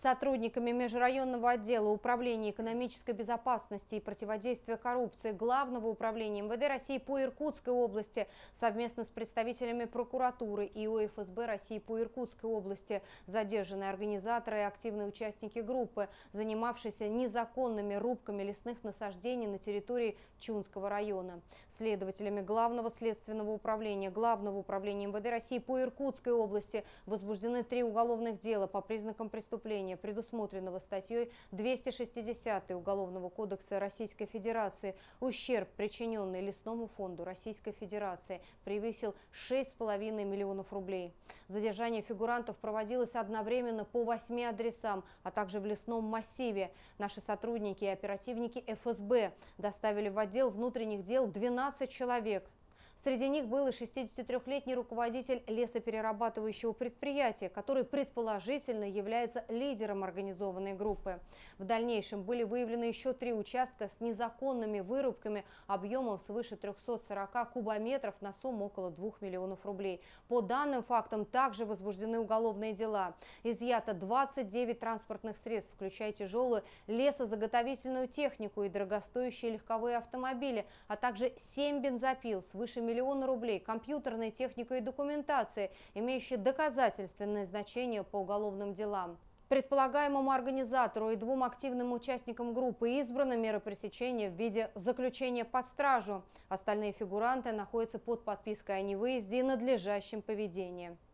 Сотрудниками межрайонного отдела Управления экономической безопасности и противодействия коррупции Главного управления МВД России по Иркутской области совместно с представителями прокуратуры и УФСБ России по Иркутской области задержаны организаторы и активные участники группы, занимавшиеся незаконными рубками лесных насаждений на территории Чунского района. Следователями Главного следственного управления Главного управления МВД России по Иркутской области возбуждены 3 уголовных дела по признакам преступления, предусмотренного статьей 260 Уголовного кодекса Российской Федерации. Ущерб, причиненный лесному фонду Российской Федерации, превысил 6,5 миллионов рублей. Задержание фигурантов проводилось одновременно по 8 адресам, а также в лесном массиве. Наши сотрудники и оперативники ФСБ доставили в отдел внутренних дел 12 человек. Среди них был и 63-летний руководитель лесоперерабатывающего предприятия, который предположительно является лидером организованной группы. В дальнейшем были выявлены еще 3 участка с незаконными вырубками объемом свыше 340 кубометров на сумму около 2 миллионов рублей. По данным фактам также возбуждены уголовные дела. Изъято 29 транспортных средств, включая тяжелую лесозаготовительную технику и дорогостоящие легковые автомобили, а также 7 бензопил, свыше миллиона рублей, компьютерной техникой и документации, имеющие доказательственное значение по уголовным делам. Предполагаемому организатору и 2 активным участникам группы избрана мера пресечения в виде заключения под стражу. Остальные фигуранты находятся под подпиской о невыезде и надлежащем поведении.